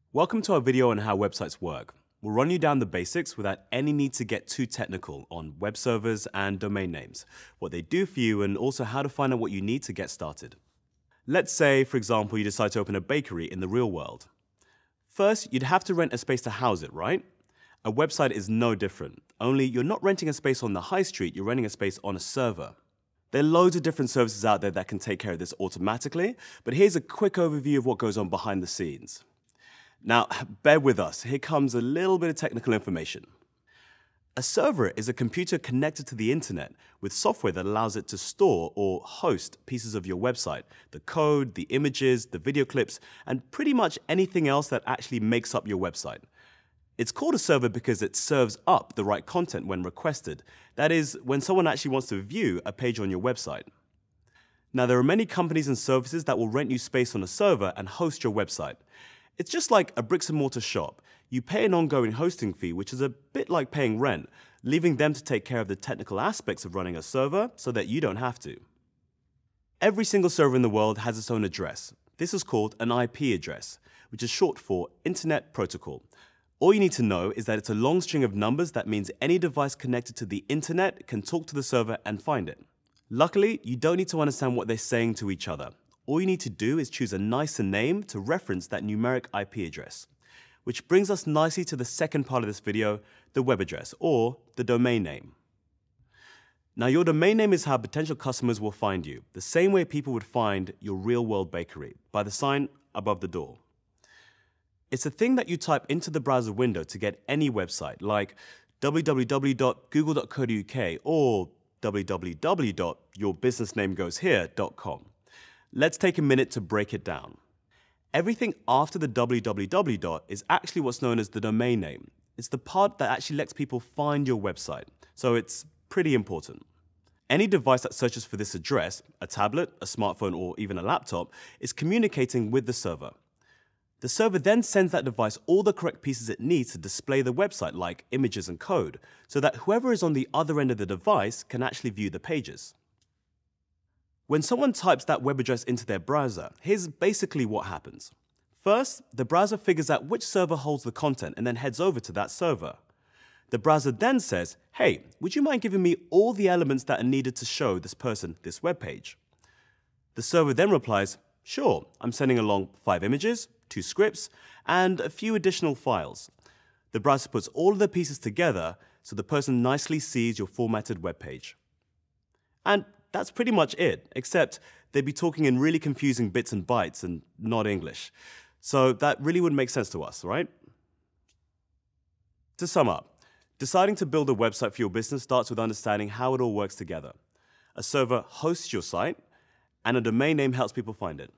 Welcome to our video on how websites work. We'll run you down the basics without any need to get too technical on web servers and domain names, what they do for you, and also how to find out what you need to get started. Let's say, for example, you decide to open a bakery in the real world. First, you'd have to rent a space to house it, right? A website is no different, only you're not renting a space on the high street, you're renting a space on a server. There are loads of different services out there that can take care of this automatically, but here's a quick overview of what goes on behind the scenes. Now, bear with us, here comes a little bit of technical information. A server is a computer connected to the internet with software that allows it to store or host pieces of your website, the code, the images, the video clips, and pretty much anything else that actually makes up your website. It's called a server because it serves up the right content when requested. That is, when someone actually wants to view a page on your website. Now, there are many companies and services that will rent you space on a server and host your website. It's just like a bricks and mortar shop. You pay an ongoing hosting fee, which is a bit like paying rent, leaving them to take care of the technical aspects of running a server so that you don't have to. Every single server in the world has its own address. This is called an IP address, which is short for Internet Protocol. All you need to know is that it's a long string of numbers that means any device connected to the internet can talk to the server and find it. Luckily, you don't need to understand what they're saying to each other. All you need to do is choose a nicer name to reference that numeric IP address. Which brings us nicely to the second part of this video, the web address, or the domain name. Now, your domain name is how potential customers will find you, the same way people would find your real-world bakery, by the sign above the door. It's a thing that you type into the browser window to get any website, like www.google.co.uk or www.yourbusinessnamegoeshere.com. Let's take a minute to break it down. Everything after the www is actually what's known as the domain name. It's the part that actually lets people find your website, so it's pretty important. Any device that searches for this address, a tablet, a smartphone, or even a laptop, is communicating with the server. The server then sends that device all the correct pieces it needs to display the website, like images and code, so that whoever is on the other end of the device can actually view the pages. When someone types that web address into their browser, here's basically what happens. First, the browser figures out which server holds the content and then heads over to that server. The browser then says, hey, would you mind giving me all the elements that are needed to show this person this web page? The server then replies, sure, I'm sending along 5 images, 2 scripts, and a few additional files. The browser puts all of the pieces together so the person nicely sees your formatted web page. And that's pretty much it, except they'd be talking in really confusing bits and bytes and not English. So that really wouldn't make sense to us, right? To sum up, deciding to build a website for your business starts with understanding how it all works together. A server hosts your site, and a domain name helps people find it.